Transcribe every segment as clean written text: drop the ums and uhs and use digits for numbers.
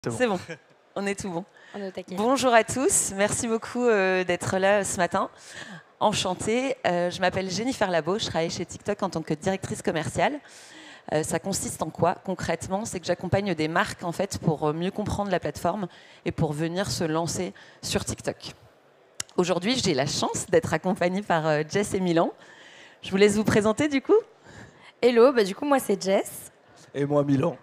C'est bon, on est tout bon. On est au taquet. Bonjour à tous, merci beaucoup d'être là ce matin. Enchantée, je m'appelle Jennifer Labo, je travaille chez TikTok en tant que directrice commerciale. Ça consiste en quoi concrètement? C'est que j'accompagne des marques en fait, pour mieux comprendre la plateforme et pour venir se lancer sur TikTok. Aujourd'hui, j'ai la chance d'être accompagnée par Jess et Milan. Je vous laisse vous présenter du coup. Hello, du coup moi c'est Jess. Et moi Milan.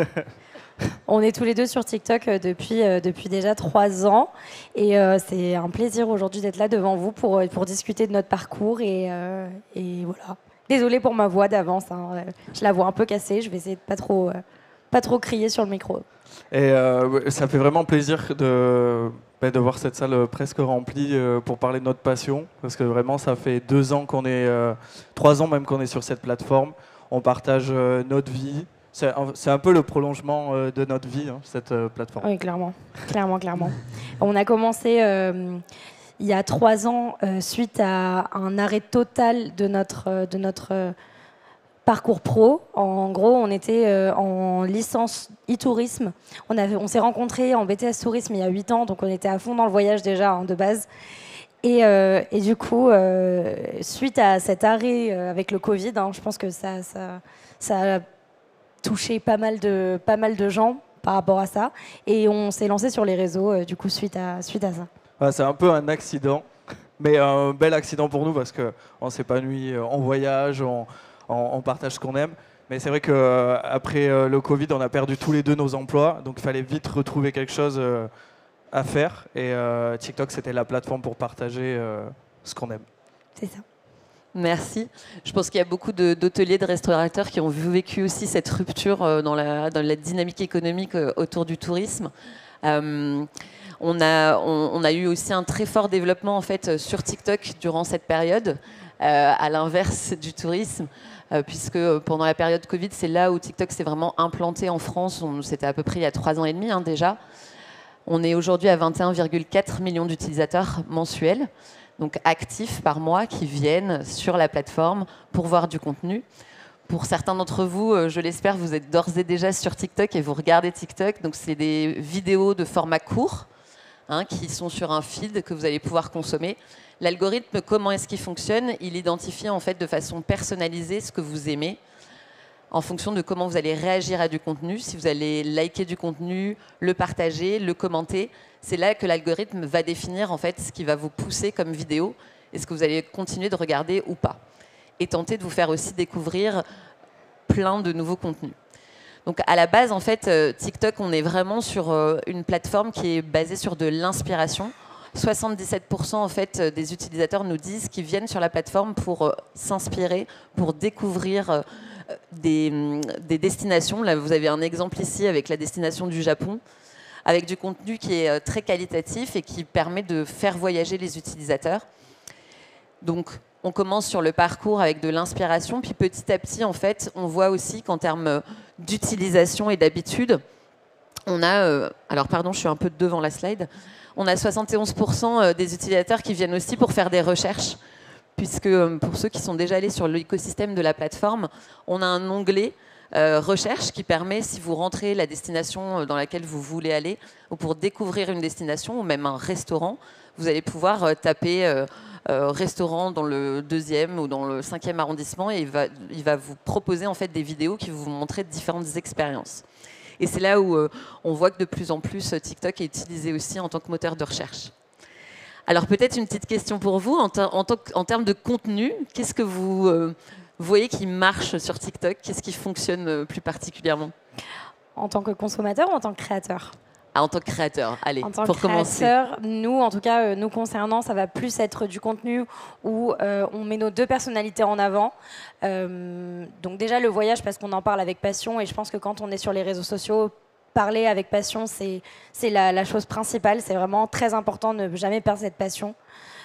On est tous les deux sur TikTok depuis déjà 3 ans et c'est un plaisir aujourd'hui d'être là devant vous pour discuter de notre parcours et voilà. Désolée pour ma voix d'avance, hein. Je la vois un peu cassée, je vais essayer de pas trop crier sur le micro. Et ça fait vraiment plaisir de voir cette salle presque remplie pour parler de notre passion, parce que vraiment ça fait 2 ans qu'on est, 3 ans même qu'on est sur cette plateforme. On partage notre vie. C'est un peu le prolongement de notre vie, hein, cette plateforme. Oui, clairement. On a commencé il y a 3 ans suite à un arrêt total de notre parcours pro. En gros, on était en licence e-tourisme. On s'est rencontrés en BTS tourisme il y a 8 ans, donc on était à fond dans le voyage déjà, hein, de base. Et du coup, suite à cet arrêt avec le Covid, hein, je pense que ça a touché pas mal de gens par rapport à ça. Et on s'est lancé sur les réseaux du coup suite à ça. C'est un peu un accident, mais un bel accident pour nous parce qu'on s'épanouit en voyage, on partage ce qu'on aime. Mais c'est vrai qu'après le Covid, on a perdu tous les deux nos emplois, donc il fallait vite retrouver quelque chose à faire. Et TikTok, c'était la plateforme pour partager ce qu'on aime. C'est ça. Merci. Je pense qu'il y a beaucoup d'hôteliers, de restaurateurs qui ont vécu aussi cette rupture dans la dynamique économique autour du tourisme. On a eu aussi un très fort développement en fait, sur TikTok durant cette période, à l'inverse du tourisme, puisque pendant la période Covid, c'est là où TikTok s'est vraiment implanté en France. C'était à peu près il y a 3 ans et demi, hein, déjà. On est aujourd'hui à 21,4 millions d'utilisateurs mensuels, donc actifs par mois, qui viennent sur la plateforme pour voir du contenu. Pour certains d'entre vous, je l'espère, vous êtes d'ores et déjà sur TikTok et vous regardez TikTok. Donc c'est des vidéos de format court, hein, qui sont sur un feed que vous allez pouvoir consommer. L'algorithme, comment est-ce qu'il fonctionne? Il identifie en fait de façon personnalisée ce que vous aimez en fonction de comment vous allez réagir à du contenu. Si vous allez liker du contenu, le partager, le commenter, c'est là que l'algorithme va définir en fait ce qui va vous pousser comme vidéo et ce que vous allez continuer de regarder ou pas. Et tenter de vous faire aussi découvrir plein de nouveaux contenus. Donc à la base, en fait, TikTok, on est vraiment sur une plateforme qui est basée sur de l'inspiration. 77% en fait, des utilisateurs nous disent qu'ils viennent sur la plateforme pour s'inspirer, pour découvrir des destinations. Là, vous avez un exemple ici avec la destination du Japon, avec du contenu qui est très qualitatif et qui permet de faire voyager les utilisateurs. Donc, on commence sur le parcours avec de l'inspiration, puis petit à petit, en fait, on voit aussi qu'en termes d'utilisation et d'habitude, on a... alors, pardon, je suis un peu devant la slide. On a 71% des utilisateurs qui viennent aussi pour faire des recherches, puisque pour ceux qui sont déjà allés sur l'écosystème de la plateforme, on a un onglet recherche qui permet, si vous rentrez la destination dans laquelle vous voulez aller, ou pour découvrir une destination, ou même un restaurant, vous allez pouvoir taper restaurant dans le 2e ou dans le 5e arrondissement, et il va vous proposer en fait des vidéos qui vont vous montrer différentes expériences. Et c'est là où on voit que de plus en plus TikTok est utilisé aussi en tant que moteur de recherche. Alors peut-être une petite question pour vous, en termes de contenu, qu'est-ce que vous voyez qui marche sur TikTok? Qu'est-ce qui fonctionne plus particulièrement? En tant que consommateur ou en tant que créateur? En tant que créateur, allez, pour commencer. En tant que créateur, nous, en tout cas, nous concernant, ça va plus être du contenu où on met nos 2 personnalités en avant. Donc déjà, le voyage, parce qu'on en parle avec passion, et je pense que quand on est sur les réseaux sociaux, parler avec passion, c'est la chose principale. C'est vraiment très important de ne jamais perdre cette passion.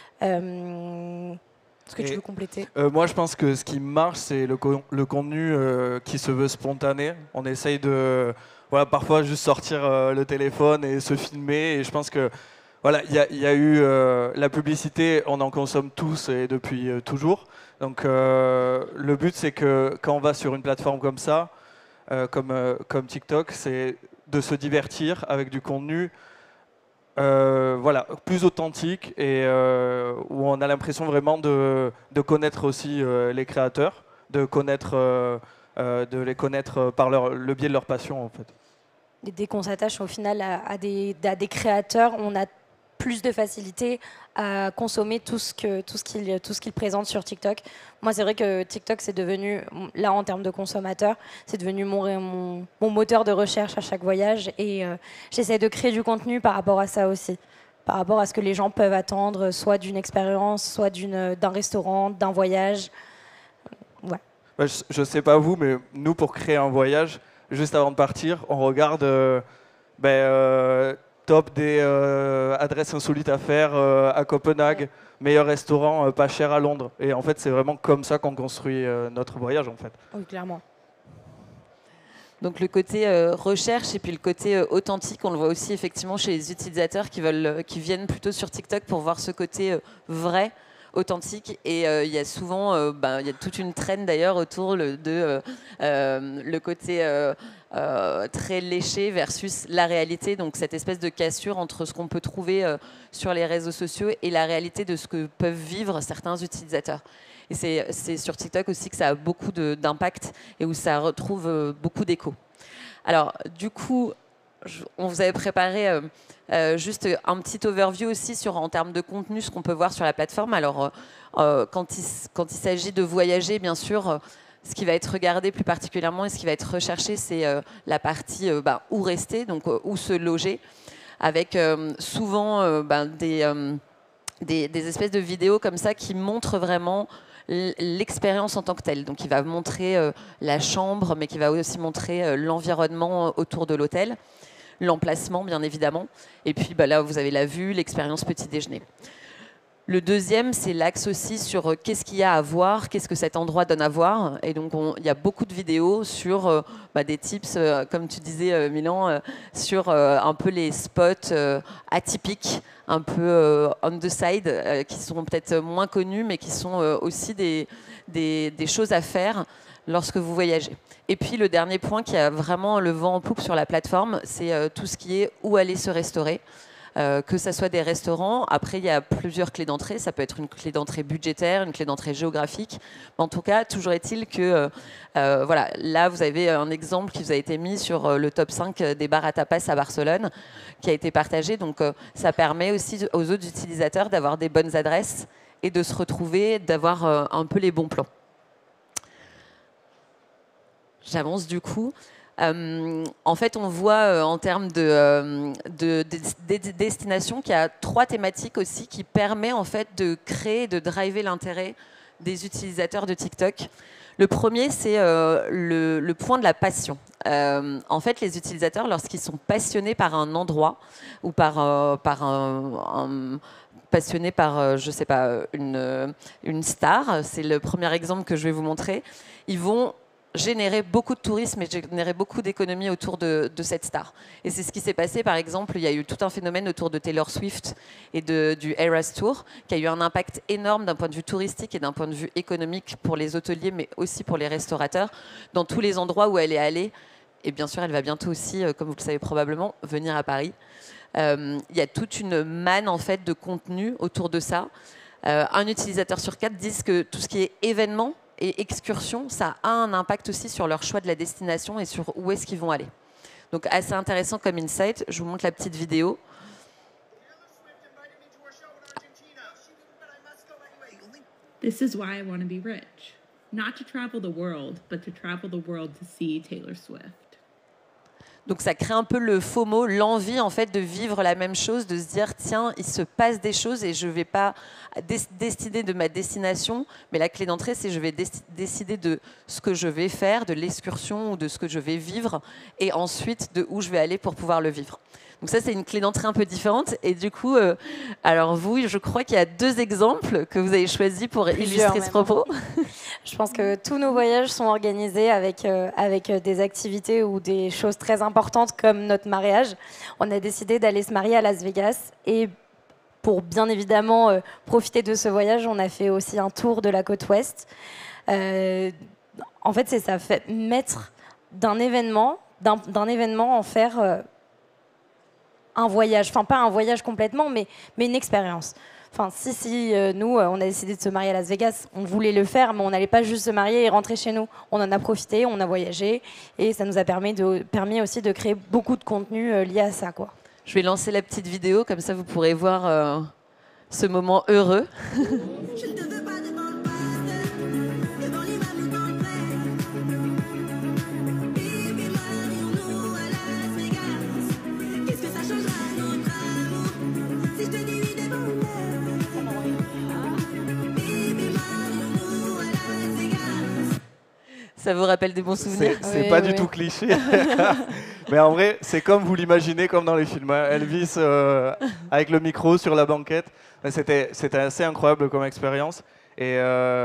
Est-ce que tu veux compléter? Moi, je pense que ce qui marche, c'est le contenu qui se veut spontané. On essaye de... Voilà, parfois juste sortir le téléphone et se filmer. Et je pense que voilà, il y a eu la publicité, on en consomme tous et depuis toujours. Donc le but, c'est que quand on va sur une plateforme comme ça, comme TikTok, c'est de se divertir avec du contenu voilà, plus authentique et où on a l'impression vraiment de connaître aussi les créateurs, de les connaître par le biais de leur passion en fait. Et dès qu'on s'attache au final à des créateurs, on a plus de facilité à consommer tout ce qu'ils présentent sur TikTok. Moi, c'est vrai que TikTok, c'est devenu, là, en termes de consommateur, c'est devenu mon moteur de recherche à chaque voyage. Et j'essaie de créer du contenu par rapport à ça aussi, par rapport à ce que les gens peuvent attendre, soit d'une expérience, soit d'un restaurant, d'un voyage. Ouais. Je ne sais pas vous, mais nous, pour créer un voyage, juste avant de partir, on regarde top des adresses insolites à faire à Copenhague, meilleur restaurant pas cher à Londres. Et en fait, c'est vraiment comme ça qu'on construit notre voyage, en fait. Oui, clairement. Donc le côté recherche et puis le côté authentique, on le voit aussi effectivement chez les utilisateurs qui viennent plutôt sur TikTok pour voir ce côté vrai, authentique. Et il y a souvent, il y a toute une traîne d'ailleurs autour de le côté très léché versus la réalité. Donc cette espèce de cassure entre ce qu'on peut trouver sur les réseaux sociaux et la réalité de ce que peuvent vivre certains utilisateurs. Et c'est sur TikTok aussi que ça a beaucoup d'impact et où ça retrouve beaucoup d'écho. Alors du coup, on vous avait préparé juste un petit overview aussi en termes de contenu, ce qu'on peut voir sur la plateforme. Alors, quand il s'agit de voyager, bien sûr, ce qui va être regardé plus particulièrement et ce qui va être recherché, c'est la partie où rester, donc où se loger, avec souvent des espèces de vidéos comme ça qui montrent vraiment l'expérience en tant que telle. Donc il va montrer la chambre, mais qui va aussi montrer l'environnement autour de l'hôtel, l'emplacement bien évidemment, et puis là vous avez la vue, l'expérience petit déjeuner. Le deuxième, c'est l'axe aussi sur qu'est-ce qu'il y a à voir, qu'est-ce que cet endroit donne à voir. Et donc, il y a beaucoup de vidéos sur des tips, comme tu disais, Milan, sur un peu les spots atypiques, un peu on the side, qui sont peut-être moins connus, mais qui sont aussi des choses à faire lorsque vous voyagez. Et puis, le dernier point qui a vraiment le vent en poupe sur la plateforme, c'est tout ce qui est où aller se restaurer. Que ce soit des restaurants. Après, il y a plusieurs clés d'entrée. Ça peut être une clé d'entrée budgétaire, une clé d'entrée géographique. Mais en tout cas, toujours est-il que voilà, là, vous avez un exemple qui vous a été mis sur le top 5 des bars à tapas à Barcelone, qui a été partagé. Donc, ça permet aussi aux autres utilisateurs d'avoir des bonnes adresses et de se retrouver, d'avoir un peu les bons plans. J'avance du coup. En fait, on voit en termes de destination qu'il y a 3 thématiques aussi qui permettent en fait de créer, de driver l'intérêt des utilisateurs de TikTok. Le premier, c'est le point de la passion. En fait, les utilisateurs, lorsqu'ils sont passionnés par un endroit ou passionnés par, je sais pas, une star, c'est le premier exemple que je vais vous montrer, ils vont générer beaucoup de tourisme et générer beaucoup d'économies autour de cette star. Et c'est ce qui s'est passé, par exemple, il y a eu tout un phénomène autour de Taylor Swift et du Eras Tour, qui a eu un impact énorme d'un point de vue touristique et d'un point de vue économique pour les hôteliers, mais aussi pour les restaurateurs, dans tous les endroits où elle est allée. Et bien sûr, elle va bientôt aussi, comme vous le savez probablement, venir à Paris. Il y a toute une manne en fait, de contenu autour de ça. Un utilisateur sur 4 dit que tout ce qui est événement et excursion, ça a un impact aussi sur leur choix de la destination et sur où est-ce qu'ils vont aller. Donc assez intéressant comme insight. Je vous montre la petite vidéo. This is why I want to be rich. Not to travel the world, but to travel the world to see Taylor Swift. Donc ça crée un peu le FOMO, l'envie en fait de vivre la même chose, de se dire tiens, il se passe des choses et je ne vais pas décider de ma destination, mais la clé d'entrée c'est je vais décider de ce que je vais faire, de l'excursion ou de ce que je vais vivre et ensuite de où je vais aller pour pouvoir le vivre. Donc ça c'est une clé d'entrée un peu différente et du coup, alors vous, je crois qu'il y a 2 exemples que vous avez choisis pour illustrer ce propos. Je pense que tous nos voyages sont organisés avec des activités ou des choses très importantes comme notre mariage. On a décidé d'aller se marier à Las Vegas et pour bien évidemment profiter de ce voyage, on a fait aussi un tour de la côte ouest. En fait, c'est ça, mettre d'un événement d'un événement en faire un voyage. Enfin, pas un voyage complètement, mais une expérience. Enfin, si nous, on a décidé de se marier à Las Vegas, on voulait le faire, mais on n'allait pas juste se marier et rentrer chez nous. On en a profité, on a voyagé, et ça nous a permis aussi de créer beaucoup de contenu lié à ça, quoi. Je vais lancer la petite vidéo, comme ça vous pourrez voir ce moment heureux. Je ne te veux pas devant le poste, devant l'immeuble ou dans le pré. Baby, marions-nous à Las Vegas. Qu'est-ce que ça changera notre amour si je te dis oui devant le Baby, marions-nous à Las Vegas. Ça vous rappelle des bons souvenirs? C'est Oui, pas oui. du tout cliché. Mais en vrai, c'est comme vous l'imaginez, comme dans les films. Hein. Elvis avec le micro sur la banquette. C'était assez incroyable comme expérience. Et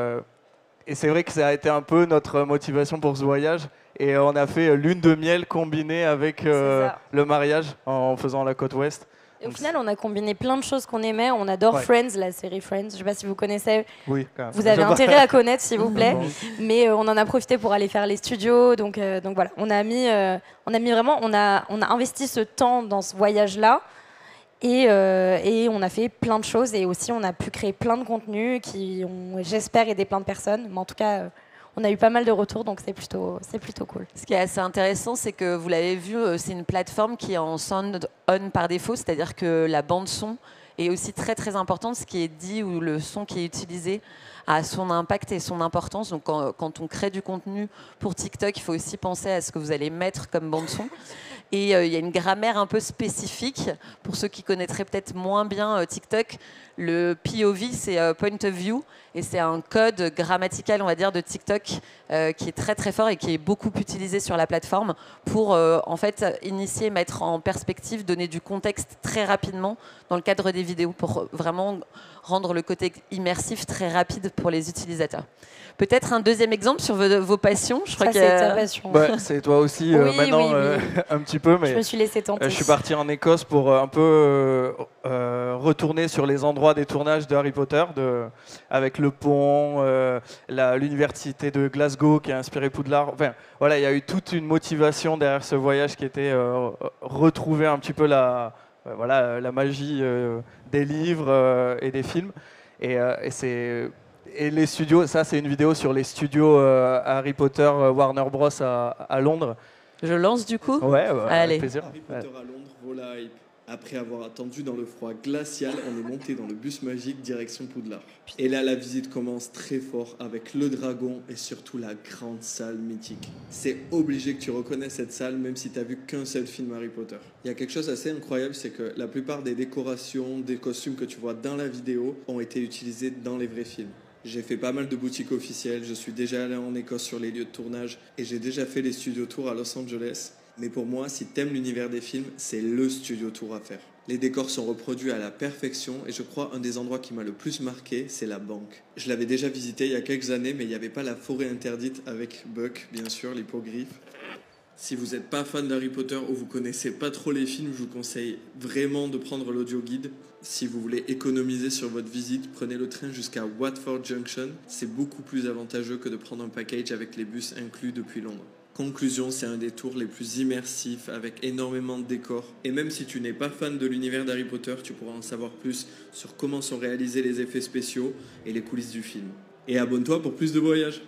c'est vrai que ça a été un peu notre motivation pour ce voyage. Et on a fait lune de miel combinée avec ça. le mariage en faisant la côte ouest. Et au final, on a combiné plein de choses qu'on aimait. On adore Ouais. Friends, la série Friends. Je ne sais pas si vous connaissez. Oui, quand même. Vous avez intérêt à connaître, s'il vous plaît. Bon. Mais on en a profité pour aller faire les studios. Donc voilà, on a mis vraiment, on a investi ce temps dans ce voyage-là. Et on a fait plein de choses. Et aussi, on a pu créer plein de contenus qui ont, j'espère, aidé plein de personnes. Mais en tout cas, on a eu pas mal de retours. Donc c'est plutôt cool. Ce qui est assez intéressant, c'est que vous l'avez vu, c'est une plateforme qui est en sound on par défaut, c'est-à-dire que la bande son est aussi très très importante. Ce qui est dit ou le son qui est utilisé a son impact et son importance. Donc quand on crée du contenu pour TikTok, il faut aussi penser à ce que vous allez mettre comme bande son. Et il y a une grammaire un peu spécifique. Pour ceux qui connaîtraient peut-être moins bien TikTok, le POV, c'est Point of View. Et c'est un code grammatical, on va dire, de TikTok qui est très très fort et qui est beaucoup utilisé sur la plateforme pour en fait initier, mettre en perspective, donner du contexte très rapidement dans le cadre des vidéos pour vraiment rendre le côté immersif très rapide pour les utilisateurs. Peut-être un deuxième exemple sur vos passions. Je crois Ça, c'est ta passion. Ouais, c'est toi aussi Oui, maintenant oui. un petit peu. Mais Je me suis laissée tenter. je suis parti en Écosse pour un peu retourner sur les endroits des tournages de Harry Potter, avec le pont, l'université de Glasgow qui a inspiré Poudlard. Enfin, voilà, il y a eu toute une motivation derrière ce voyage qui était retrouver un petit peu la magie des livres et des films. Et les studios, ça c'est une vidéo sur les studios Harry Potter Warner Bros à Londres. Je lance du coup. Ouais, Allez. avec plaisir. Harry Potter à Londres, voilà hype. Après avoir attendu dans le froid glacial, on est monté dans le bus magique direction Poudlard. Et là, la visite commence très fort avec le dragon et surtout la grande salle mythique. C'est obligé que tu reconnaisses cette salle même si tu n'as vu qu'un seul film Harry Potter. Il y a quelque chose d'assez incroyable, c'est que la plupart des décorations, des costumes que tu vois dans la vidéo ont été utilisés dans les vrais films. J'ai fait pas mal de boutiques officielles, je suis déjà allé en Écosse sur les lieux de tournage et j'ai déjà fait les studio tours à Los Angeles. Mais pour moi, si t'aimes l'univers des films, c'est le studio tour à faire. Les décors sont reproduits à la perfection et je crois un des endroits qui m'a le plus marqué, c'est la banque. Je l'avais déjà visité il y a quelques années, mais il n'y avait pas la forêt interdite avec Buck, bien sûr, l'hippogriffe. Si vous n'êtes pas fan d'Harry Potter ou vous connaissez pas trop les films, je vous conseille vraiment de prendre l'audio guide. Si vous voulez économiser sur votre visite, prenez le train jusqu'à Watford Junction. C'est beaucoup plus avantageux que de prendre un package avec les bus inclus depuis Londres. Conclusion, c'est un des tours les plus immersifs avec énormément de décors. Et même si tu n'es pas fan de l'univers d'Harry Potter, tu pourras en savoir plus sur comment sont réalisés les effets spéciaux et les coulisses du film. Et abonne-toi pour plus de voyages.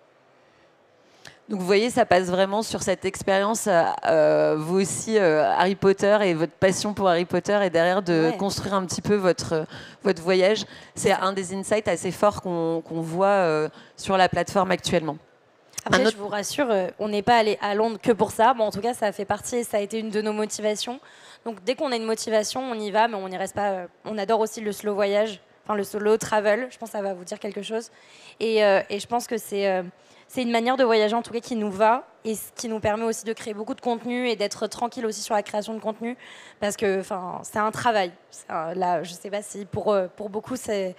Donc vous voyez, ça passe vraiment sur cette expérience, vous aussi, Harry Potter et votre passion pour Harry Potter et derrière de construire un petit peu votre voyage. C'est un des insights assez forts qu'on voit sur la plateforme actuellement. Après, je vous rassure, on n'est pas allé à Londres que pour ça. Bon, en tout cas, ça a fait partie et ça a été une de nos motivations. Donc dès qu'on a une motivation, on y va, mais on n'y reste pas. On adore aussi le slow voyage, enfin le slow travel. Je pense que ça va vous dire quelque chose. Et je pense que c'est une manière de voyager en tout cas qui nous va et ce qui nous permet aussi de créer beaucoup de contenu et d'être tranquille aussi sur la création de contenu parce que c'est un travail. Là, je sais pas si pour beaucoup c'est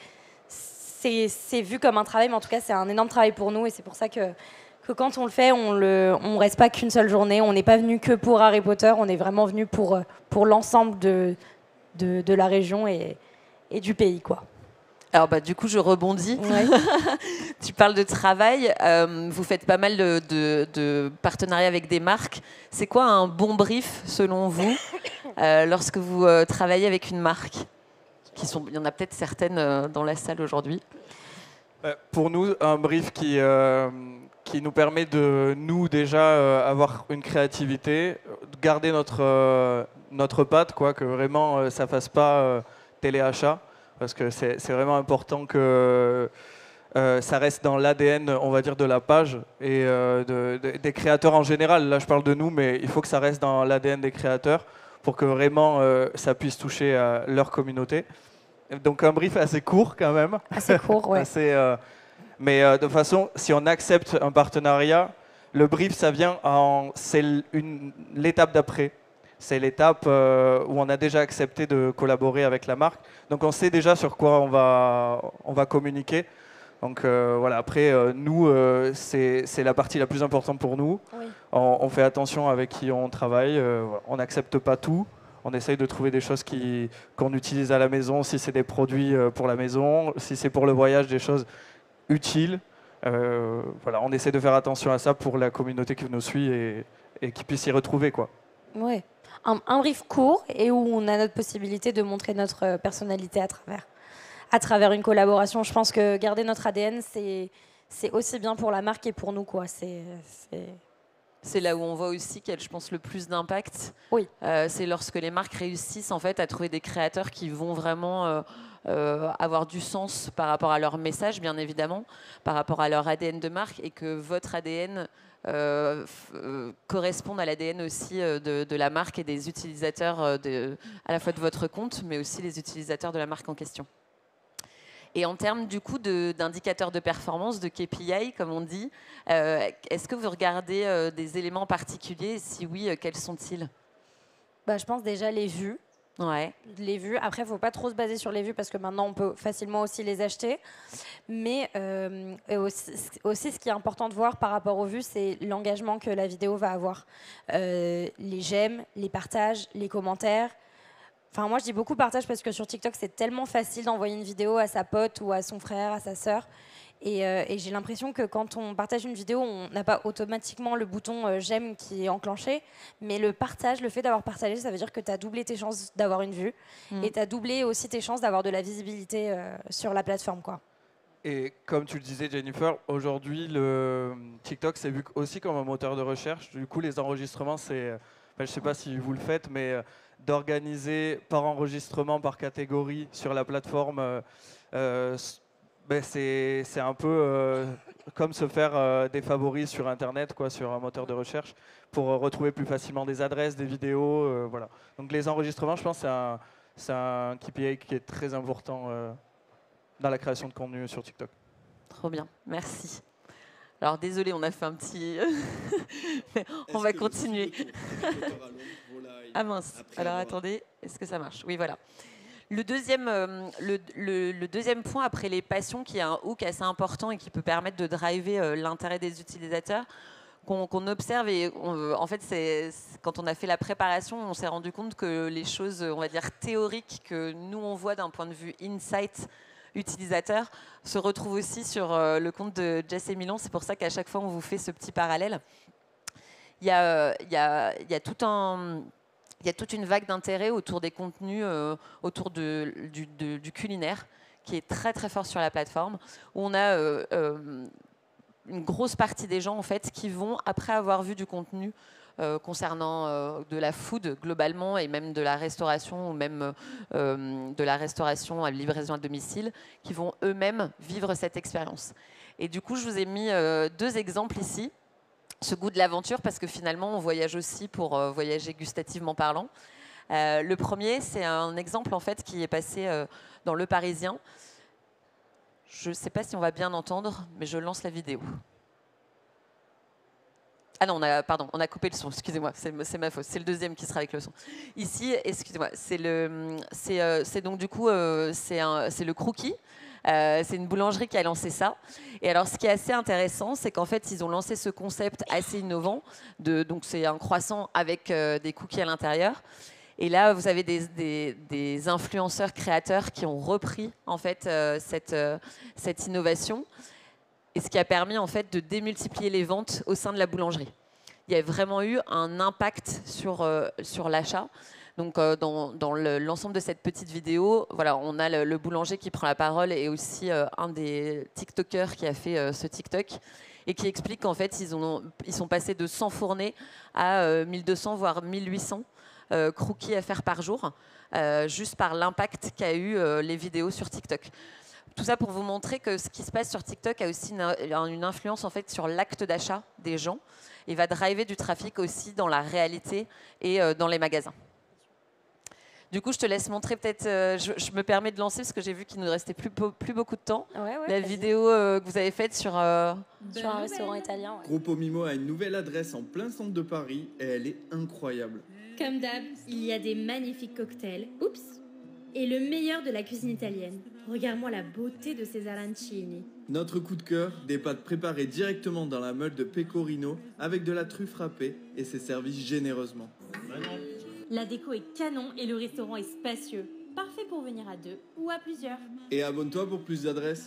vu comme un travail, mais en tout cas c'est un énorme travail pour nous et c'est pour ça que quand on le fait, on reste pas qu'une seule journée. On n'est pas venu que pour Harry Potter, on est vraiment venu pour l'ensemble de la région et du pays, quoi. Alors du coup, je rebondis. Ouais. Tu parles de travail. Vous faites pas mal de partenariats avec des marques. C'est quoi un bon brief selon vous lorsque vous travaillez avec une marque il y en a peut-être certaines dans la salle aujourd'hui. Pour nous, un brief qui nous permet de, nous, déjà, avoir une créativité, de garder notre patte, quoi, que vraiment, ça ne fasse pas téléachat, parce que c'est vraiment important que ça reste dans l'ADN, on va dire, de la page et des créateurs en général. Là, je parle de nous, mais il faut que ça reste dans l'ADN des créateurs pour que vraiment ça puisse toucher à leur communauté. Donc un brief assez court quand même. Assez court, ouais. Mais de toute façon, si on accepte un partenariat, le brief, ça vient c'est l'étape d'après. C'est l'étape où on a déjà accepté de collaborer avec la marque. Donc on sait déjà sur quoi on va communiquer. Donc voilà, après, nous, c'est la partie la plus importante pour nous. Oui. On fait attention avec qui on travaille. On n'accepte pas tout. On essaye de trouver des choses qu'on utilise à la maison, si c'est des produits pour la maison, si c'est pour le voyage, des choses utiles. Voilà, on essaie de faire attention à ça pour la communauté qui nous suit et qui puisse s'y retrouver, quoi. Ouais. Un brief court et où on a notre possibilité de montrer notre personnalité à travers une collaboration. Je pense que garder notre ADN, c'est aussi bien pour la marque et pour nous, quoi. C'est là où on voit aussi qu'elle, je pense, le plus d'impact. Oui. C'est lorsque les marques réussissent en fait à trouver des créateurs qui vont vraiment avoir du sens par rapport à leur message, bien évidemment, par rapport à leur ADN de marque, et que votre ADN corresponde à l'ADN aussi de la marque et des utilisateurs à la fois de votre compte, mais aussi les utilisateurs de la marque en question. Et en termes du coup d'indicateurs de performance, de KPI, comme on dit, est-ce que vous regardez des éléments particuliers? Si oui, quels sont-ils? Je pense déjà les vues. Ouais. Les vues. Après, il ne faut pas trop se baser sur les vues parce que maintenant, on peut facilement aussi les acheter. Mais aussi, ce qui est important de voir par rapport aux vues, c'est l'engagement que la vidéo va avoir. Les j'aime, les partages, les commentaires. Enfin, moi, je dis beaucoup partage parce que sur TikTok, c'est tellement facile d'envoyer une vidéo à sa pote ou à son frère, à sa sœur. Et j'ai l'impression que quand on partage une vidéo, on n'a pas automatiquement le bouton j'aime qui est enclenché. Mais le partage, le fait d'avoir partagé, ça veut dire que tu as doublé tes chances d'avoir une vue. Et tu as doublé aussi tes chances d'avoir de la visibilité sur la plateforme, quoi. Et comme tu le disais, Jennifer, aujourd'hui, le TikTok, c'est vu aussi comme un moteur de recherche. Du coup, les enregistrements, je ne sais pas si vous le faites, mais d'organiser par enregistrement, par catégorie sur la plateforme, c'est un peu comme se faire des favoris sur Internet, quoi, sur un moteur de recherche, pour retrouver plus facilement des adresses, des vidéos. Voilà. Donc les enregistrements, je pense que c'est un KPI qui est très important dans la création de contenu sur TikTok. Trop bien, merci. Alors désolé, on a fait un petit... Mais on va continuer. Ah mince, alors attendez, est-ce que ça marche? Oui, voilà. Le deuxième point, après les passions, qui est un hook assez important et qui peut permettre de driver l'intérêt des utilisateurs, qu'on observe. Et en fait, quand on a fait la préparation, on s'est rendu compte que les choses, on va dire, théoriques que nous, on voit d'un point de vue insight utilisateur, se retrouvent aussi sur le compte de Jess et Milan. C'est pour ça qu'à chaque fois, on vous fait ce petit parallèle. Il y a toute une vague d'intérêt autour des contenus, autour du culinaire, qui est très très fort sur la plateforme, où on a une grosse partie des gens en fait qui vont, après avoir vu du contenu concernant de la food globalement, et même de la restauration, ou même de la restauration à livraison à domicile, qui vont eux-mêmes vivre cette expérience. Et du coup, je vous ai mis 2 exemples ici. Ce goût de l'aventure, parce que finalement, on voyage aussi pour voyager gustativement parlant. Le premier, c'est un exemple en fait qui est passé dans Le Parisien. Je ne sais pas si on va bien entendre, mais je lance la vidéo. Ah non, on a coupé le son, excusez-moi, c'est ma faute. C'est le deuxième qui sera avec le son. Ici, excusez-moi, c'est donc du coup, c'est le Crookie. C'est une boulangerie qui a lancé ça. Et alors, ce qui est assez intéressant, c'est qu'en fait, ils ont lancé ce concept assez innovant. Donc, c'est un croissant avec des cookies à l'intérieur. Et là, vous avez des influenceurs créateurs qui ont repris en fait cette innovation, et ce qui a permis en fait de démultiplier les ventes au sein de la boulangerie. Il y a vraiment eu un impact sur l'achat. Donc, dans l'ensemble de cette petite vidéo, voilà, on a le boulanger qui prend la parole et aussi un des TikTokers qui a fait ce TikTok et qui explique qu'en fait, ils sont passés de 100 fournées à 1200, voire 1800 croquis à faire par jour, juste par l'impact qu'a eu les vidéos sur TikTok. Tout ça pour vous montrer que ce qui se passe sur TikTok a aussi une influence en fait sur l'acte d'achat des gens et va driver du trafic aussi dans la réalité et dans les magasins. Du coup, je te laisse montrer peut-être, je me permets de lancer parce que j'ai vu qu'il ne nous restait plus beaucoup de temps. Ouais, la vidéo que vous avez faite sur un restaurant italien. Ouais. Groupe Mimo a une nouvelle adresse en plein centre de Paris et elle est incroyable. Comme d'hab, il y a des magnifiques cocktails. Oups! Et le meilleur de la cuisine italienne. Regarde-moi la beauté de ces arancini. Notre coup de cœur, des pâtes préparées directement dans la meule de pecorino avec de la truffe râpée et c'est servi généreusement. La déco est canon et le restaurant est spacieux. Parfait pour venir à 2 ou à plusieurs. Et abonne-toi pour plus d'adresses.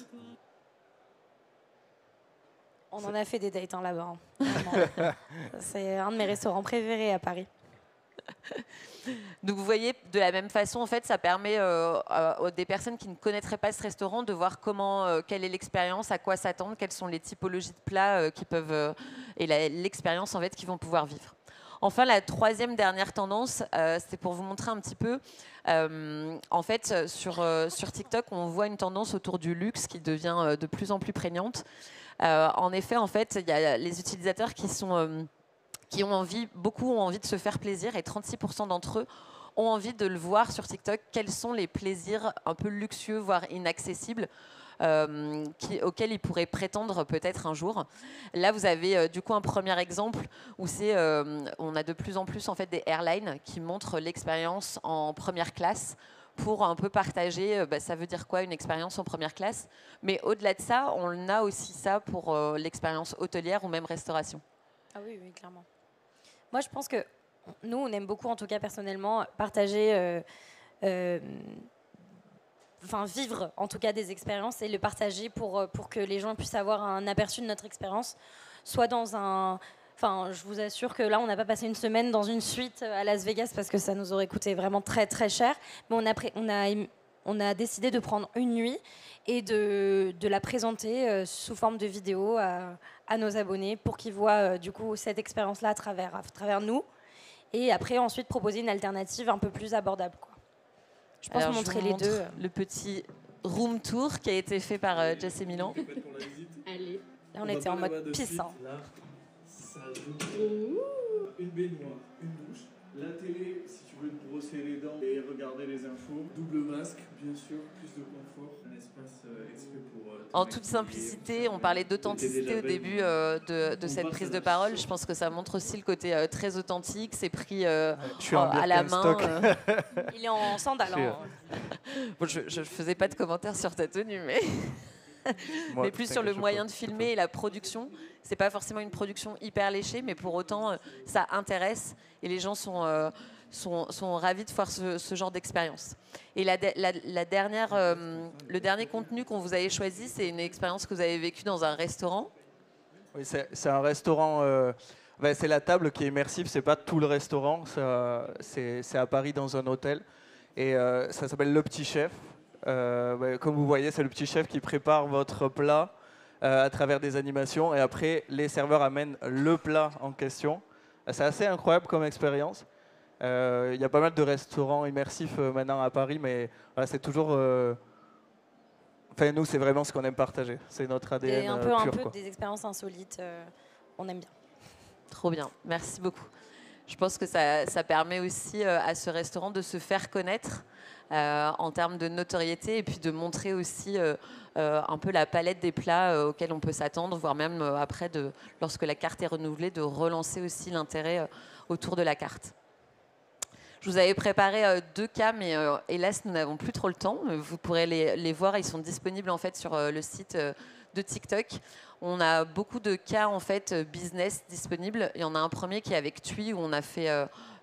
On en a fait des dates là-bas. Hein. C'est un de mes restaurants préférés à Paris. Donc vous voyez, de la même façon, en fait, ça permet aux des personnes qui ne connaîtraient pas ce restaurant de voir quelle est l'expérience, à quoi s'attendre, quelles sont les typologies de plats qui peuvent et l'expérience en fait qu'ils vont pouvoir vivre. Enfin, la troisième dernière tendance, c'est pour vous montrer un petit peu. En fait, sur TikTok, on voit une tendance autour du luxe qui devient de plus en plus prégnante. En effet, en fait, il y a les utilisateurs qui ont envie, beaucoup ont envie de se faire plaisir, et 36% d'entre eux ont envie de le voir sur TikTok. Quels sont les plaisirs un peu luxueux, voire inaccessibles, auxquels ils pourraient prétendre peut-être un jour. Là, vous avez du coup un premier exemple où on a de plus en plus en fait des airlines qui montrent l'expérience en première classe pour un peu partager, ça veut dire quoi une expérience en première classe. Mais au-delà de ça, on a aussi ça pour l'expérience hôtelière ou même restauration. Ah oui, oui, clairement. Moi, je pense que nous, on aime beaucoup, en tout cas personnellement, partager, vivre en tout cas des expériences et le partager pour que les gens puissent avoir un aperçu de notre expérience, soit dans un... Enfin, je vous assure que là, on n'a pas passé une semaine dans une suite à Las Vegas parce que ça nous aurait coûté vraiment très, très cher. Mais on a décidé de prendre une nuit et de la présenter sous forme de vidéo à nos abonnés pour qu'ils voient du coup cette expérience-là à travers nous. Et après, ensuite, proposer une alternative un peu plus abordable, quoi. Je pense montrer les deux. Le petit room tour qui a été fait par Jess et Milan. Allez. Là, on était en mode pisse. Hein. Là, ça joue. Une baignoire, une douche. La télé, si tu veux te brosser les dents et regarder les infos. Double masque, bien sûr, plus de confort. Un espace exprès pour... En toute simplicité, on parlait d'authenticité au début de cette prise de parole. Je pense que ça montre aussi le côté très authentique. C'est pris à la main. Il est en sandales. Hein. Bon, je ne faisais pas de commentaires sur ta tenue, mais... mais plus sur le moyen de filmer et la production. C'est pas forcément une production hyper léchée, mais pour autant, ça intéresse et les gens sont ravis de voir ce genre d'expérience. Et le dernier contenu qu'on vous avait choisi, c'est une expérience que vous avez vécue dans un restaurant. Oui, c'est un restaurant. C'est la table qui est immersive, c'est pas tout le restaurant. C'est à Paris dans un hôtel. Et ça s'appelle Le Petit Chef. Comme vous voyez, c'est le petit chef qui prépare votre plat à travers des animations et après les serveurs amènent le plat en question. C'est assez incroyable comme expérience. Il y a pas mal de restaurants immersifs maintenant à Paris, mais voilà, c'est toujours... nous, c'est vraiment ce qu'on aime partager. C'est notre ADN et un peu quoi. Des expériences insolites, on aime bien. Trop bien, merci beaucoup. Je pense que ça permet aussi à ce restaurant de se faire connaître en termes de notoriété et puis de montrer aussi un peu la palette des plats auxquels on peut s'attendre, voire même après, lorsque la carte est renouvelée, de relancer aussi l'intérêt autour de la carte. Je vous avais préparé 2 cas, mais hélas, nous n'avons plus trop le temps. Vous pourrez les voir, ils sont disponibles en fait sur le site de TikTok. On a beaucoup de cas en fait business disponibles. Il y en a un premier qui est avec TUI où on a fait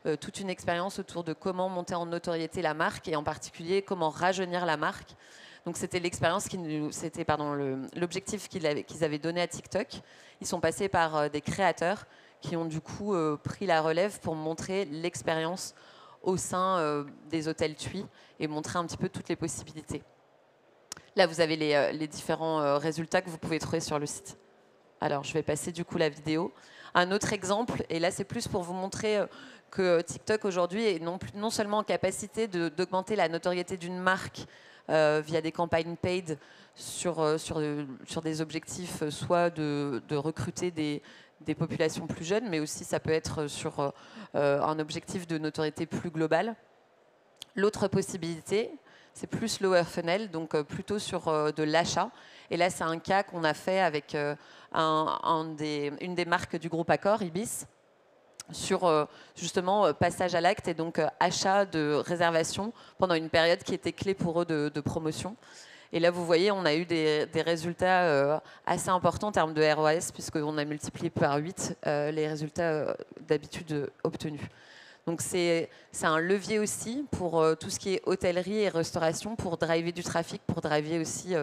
toute une expérience autour de comment monter en notoriété la marque et en particulier comment rajeunir la marque. Donc c'était l'expérience, l'objectif qu'ils avaient donné à TikTok. Ils sont passés par des créateurs qui ont du coup pris la relève pour montrer l'expérience au sein des hôtels TUI et montrer un petit peu toutes les possibilités. Là, vous avez les différents résultats que vous pouvez trouver sur le site. Alors, je vais passer du coup la vidéo. Un autre exemple, et là, c'est plus pour vous montrer que TikTok aujourd'hui est non seulement en capacité d'augmenter la notoriété d'une marque via des campagnes paid sur des objectifs, soit de recruter des populations plus jeunes, mais aussi ça peut être sur un objectif de notoriété plus global. L'autre possibilité, c'est plus lower funnel, donc plutôt sur de l'achat. Et là, c'est un cas qu'on a fait avec une des marques du groupe Accor, Ibis, sur justement passage à l'acte et donc achat de réservation pendant une période qui était clé pour eux de promotion. Et là, vous voyez, on a eu des résultats assez importants en termes de ROAS, puisqu'on a multiplié par 8 les résultats d'habitude obtenus. Donc c'est un levier aussi pour tout ce qui est hôtellerie et restauration, pour driver du trafic, pour driver aussi,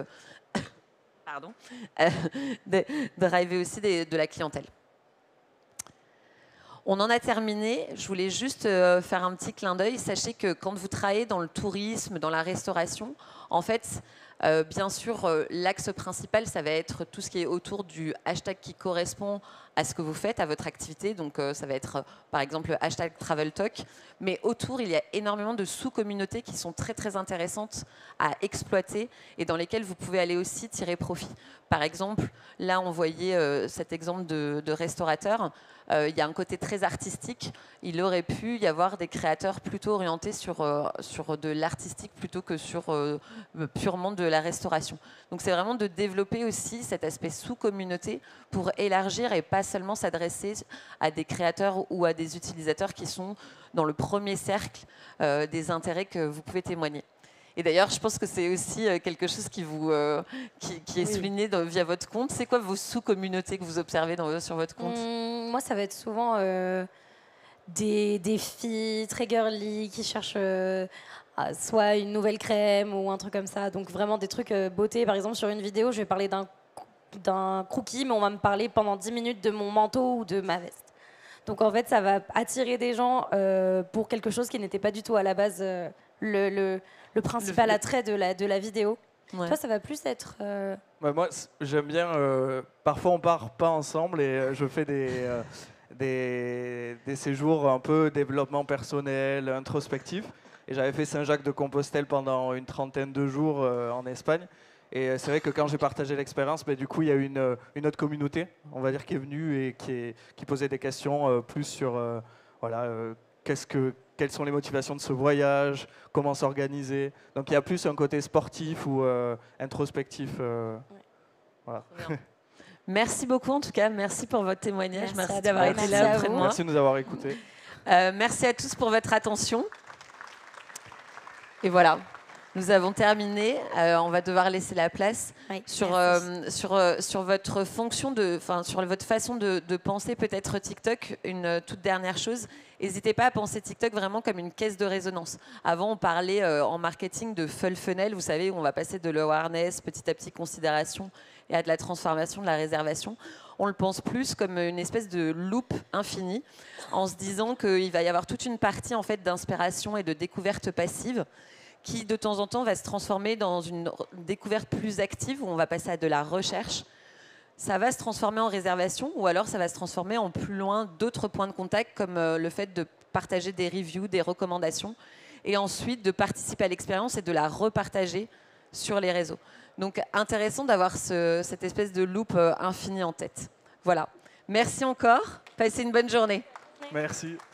driver aussi de la clientèle. On en a terminé. Je voulais juste faire un petit clin d'œil. Sachez que quand vous travaillez dans le tourisme, dans la restauration, en fait, bien sûr, l'axe principal, ça va être tout ce qui est autour du hashtag qui correspond à ce que vous faites, à votre activité. Donc, ça va être, par exemple, hashtag Travel Talk. Mais autour, il y a énormément de sous-communautés qui sont très, très intéressantes à exploiter et dans lesquelles vous pouvez aller aussi tirer profit. Par exemple, là, on voyait cet exemple de restaurateur. Il y a un côté très artistique. Il aurait pu y avoir des créateurs plutôt orientés sur de l'artistique plutôt que sur purement de la restauration. Donc c'est vraiment de développer aussi cet aspect sous-communauté pour élargir et pas seulement s'adresser à des créateurs ou à des utilisateurs qui sont dans le premier cercle des intérêts que vous pouvez témoigner. Et d'ailleurs, je pense que c'est aussi quelque chose qui est souligné via votre compte. C'est quoi vos sous-communautés que vous observez sur votre compte? Moi, ça va être souvent des filles très girly qui cherchent soit une nouvelle crème ou un truc comme ça. Donc vraiment des trucs beauté. Par exemple, sur une vidéo, je vais parler d'un crookie, mais on va me parler pendant 10 minutes de mon manteau ou de ma veste. Donc en fait, ça va attirer des gens pour quelque chose qui n'était pas du tout à la base le principal attrait de la vidéo. Ouais. Toi, ça va plus être... Moi, j'aime bien... parfois, on part pas ensemble et je fais des séjours un peu développement personnel, introspectif. Et j'avais fait Saint-Jacques-de-Compostelle pendant une trentaine de jours en Espagne. Et c'est vrai que quand j'ai partagé l'expérience, du coup, il y a eu une autre communauté, on va dire, qui est venue et qui posait des questions plus sur... quelles sont les motivations de ce voyage, comment s'organiser. Donc il y a plus un côté sportif ou introspectif. Voilà. Merci beaucoup en tout cas, merci pour votre témoignage, merci d'avoir été là auprès de moi. Merci de nous avoir écoutés. Merci à tous pour votre attention. Et voilà, nous avons terminé. On va devoir laisser la place sur votre fonction sur votre façon de penser peut-être TikTok. Une toute dernière chose, n'hésitez pas à penser TikTok vraiment comme une caisse de résonance. Avant, on parlait en marketing de full funnel, vous savez, où on va passer de l'awareness, petit à petit considération, et à de la transformation, de la réservation. On le pense plus comme une espèce de loop infini, en se disant qu'il va y avoir toute une partie en fait d'inspiration et de découverte passive, qui de temps en temps va se transformer dans une découverte plus active, où on va passer à de la recherche. Ça va se transformer en réservation, ou alors ça va se transformer en plus loin d'autres points de contact, comme le fait de partager des reviews, des recommandations, et ensuite de participer à l'expérience et de la repartager sur les réseaux. Donc intéressant d'avoir cette espèce de loop infini en tête. Voilà. Merci encore. Passez une bonne journée. Merci.